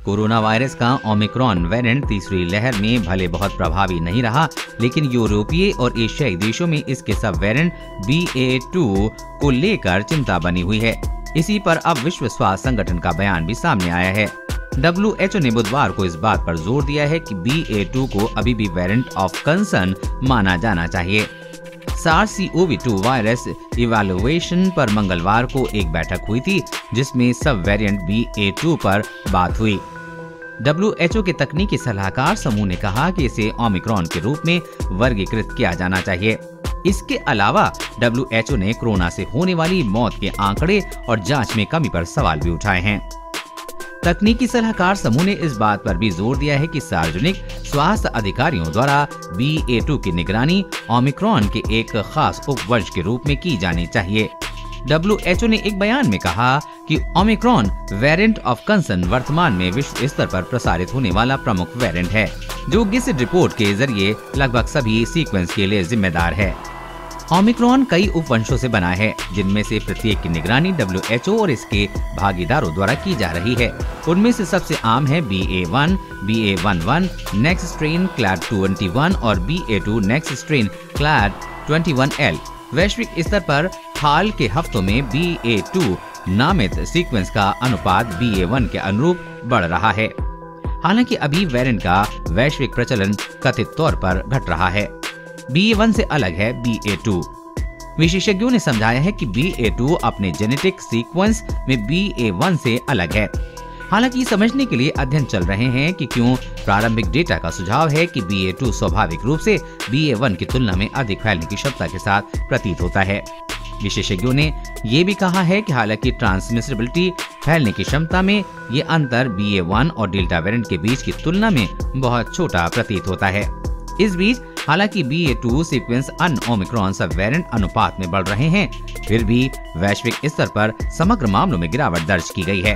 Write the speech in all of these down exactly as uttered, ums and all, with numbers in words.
Corona virus का omicron variant तीसरी लहर में भले बहुत प्रभावी नहीं रहा, लेकिन यूरोपीय और एशियाई देशों में इसके सब वेरिएंट बी ए टू को लेकर चिंता बनी हुई है। इसी पर अब विश्व स्वास्थ्य संगठन का बयान भी सामने आया है। डब्ल्यू एच ओ ने बुधवार को इस बात पर जोर दिया है कि बी ए टू को अभी भी वेरिएंट ऑफ कंसर्न माना जाना चाहिए। SARS C O V two virus evaluation पर मंगलवार को एक बैठक हुई थी, जिसमें सब वेरिएंट बी ए टू पर बात हुई। डब्ल्यू एच ओ के तकनीकी सलाहकार समूह ने कहा कि इसे ओमिक्रॉन के रूप में वर्गीकृत किया जाना चाहिए। इसके अलावा डब्ल्यू एच ओ ने कोरोना से होने वाली मौत के आंकड़े और जांच में कमी पर सवाल भी उठाए हैं। तकनीकी सलाहकार समूह ने इस बात पर भी जोर दिया है कि सार्वजनिक स्वास्थ्य अधिकारियों द्वारा बी ए टू की निगरानी ओमिक्रॉन के एक खास उपवंश के रूप में की जानी चाहिए। डब्ल्यू एच ओ ने एक बयान में कहा कि ओमिक्रॉन वेरिएंट ऑफ कंसर्न वर्तमान में विश्व स्तर पर प्रसारित होने वाला प्रमुख वेरिएंट है, जो गेसेट रिपोर्ट के जरिए लगभग सभी सीक्वेंस के लिए जिम्मेदार है। ओमिक्रॉन कई उपवंशों से बना है, जिनमें से प्रत्येक की निगरानी डब्ल्यू एच ओ और इसके भागीदारों द्वारा की जा रही है। उनमें से सबसे आम है B A one, B A one one, next strain clade इक्कीस और B A two next strain clade इक्कीस एल। वैश्विक स्तर पर हाल के हफ्तों में बी ए टू नामित सीक्वेंस का अनुपात बी ए वन के अनुरूप बढ़ रहा है। हालांकि अभी वेरिएंट का वैश्विक प्रचलन कथित तौर पर घट रहा है। बी ए वन से अलग है बी ए टू। विशेषज्ञों ने समझाया है कि बी ए टू अपने जेनेटिक सीक्वेंस में बी ए वन से अलग है। हालांकि समझने के लिए अध्ययन चल रहे हैं कि क्यों प्रारंभिक डेटा का सुझाव है कि बी ए टू स्वाभाविक रूप से बी ए वन की तुलना में अधिक फैलने की क्षमता के साथ प्रतीत होता है। विशेषज्ञों ने ये भी कहा है कि हालांकि ट्रांसमिसिबिलिटी फैलने की क्षमता में ये अंतर बी ए वन और डेल्टा वेरिएंट के बीच की तुलना में बहुत छोटा प्रतीत होता है। इस बीच हालांकि बी ए टू सीक्वेंस अन्य ओमिक्रॉन सब वेरिएंट अनुपात में बढ़ रहे हैं, फिर भी वैश्विक स्तर पर समग्र मामलों में गिरावट दर्ज की गई है।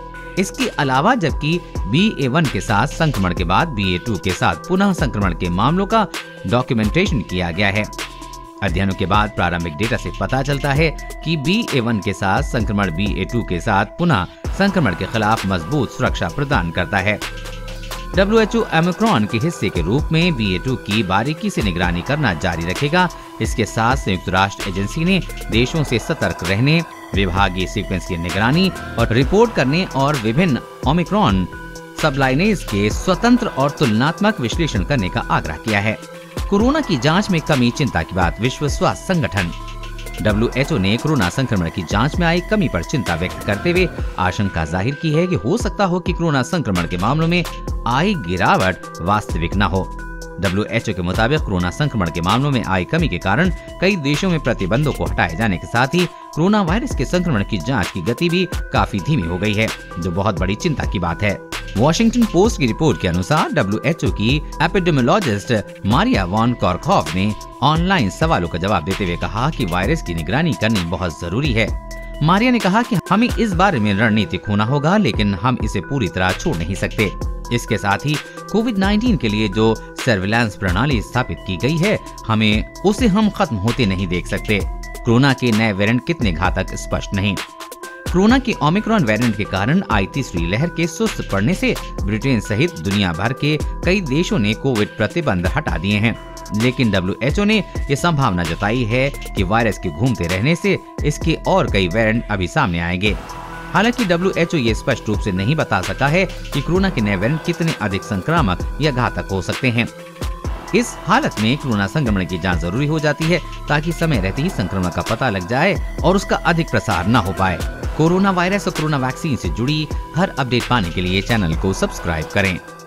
इसके अलावा जबकि बी ए वन के साथ संक्रमण के बाद बी ए टू के साथ पुनः संक्रमण के मामलों का डॉक्यूमेंटेशन किया गया है। अध्ययनों के बाद प्रारंभिक डेटा से पता चलता है कि बी ए वन के साथ संक्रमण बी ए टू के साथ पुनः संक्रमण के खिलाफ मजबूत सुरक्षा प्रदान करता है। डब्ल्यू एच ओ ओमिक्रॉन के हिस्से के रूप में बी ए टू की बारीकी से निगरानी करना जारी रखेगा। इसके साथ संयुक्त राष्ट्र एजेंसी ने देशों से सतर्क रहने, विभागीय सीक्वेंस की निगरानी और रिपोर्ट करने और विभिन्न ओमिक्रॉन सबलाइनेज के स्वतंत्र और तुलनात्मक विश्लेषण करने का आग्रह किया है। कोरोना की जांच में कमी चिंता की बात विश्व स्वास्थ्य संगठन। डब्ल्यू एच ओ ने कोरोना संक्रमण की जांच में आई कमी पर चिंता व्यक्त करते हुए आशंका जाहिर की है कि हो सकता हो कि कोरोना संक्रमण के मामलों में आई गिरावट वास्तविक न हो। डब्ल्यू एच ओ के मुताबिक कोरोना संक्रमण के मामलों में आई कमी के कारण कई देशों में प्रतिबंधों को हटाए जाने के साथ ही कोरोना वायरस के संक्रमण की जांच की गति भी काफी धीमी हो गई है, जो बहुत बड़ी चिंता की बात है। वॉशिंगटन पोस्ट की रिपोर्ट के अनुसार डब्ल्यू एच ओ की एपिडेमियोलॉजिस्ट मारिया वॉन कॉर्खॉफ ने ऑनलाइन सवालों का जवाब देते हुए कहा कि वायरस की निगरानी करनी बहुत जरूरी है। मारिया ने कहा कि हमें इस बारे में रणनीतिक होना होगा, लेकिन हम इसे पूरी तरह छोड़ नहीं सकते। इसके साथ ही कोविड नाइन्टीन के लिए जो सर्विलांस प्रणाली स्थापित की गई है, हमें उसे हम खत्म होते नहीं देख सकते। कोरोना के नए वेरिएंट कितने घातक स्पष्ट नहीं। कोरोना के ओमिक्रॉन वेरिएंट के कारण आई तीसरी लहर के सुस्त पड़ने से ब्रिटेन सहित दुनिया भर के कई देशों ने कोविड प्रतिबंध हटा दिए हैं, लेकिन डब्ल्यू एच ओ ने ये संभावना जताई है कि वायरस के घूमते रहने से इसके और कई वेरिएंट अभी सामने आएंगे। हालांकि डब्ल्यू एच ओ ये स्पष्ट रूप से नहीं बता सका है कि कोरोना के नए वेरिएंट कितने अधिक संक्रामक या घातक हो सकते हैं। इस हालत में कोरोना संक्रमण की जांच जरूरी हो जाती है, ताकि समय रहते ही संक्रमण का पता लग जाए और उसका अधिक प्रसार न हो पाए। कोरोना वायरस और कोरोना वैक्सीन से जुड़ी हर अपडेट पाने के लिए चैनल को सब्सक्राइब करें।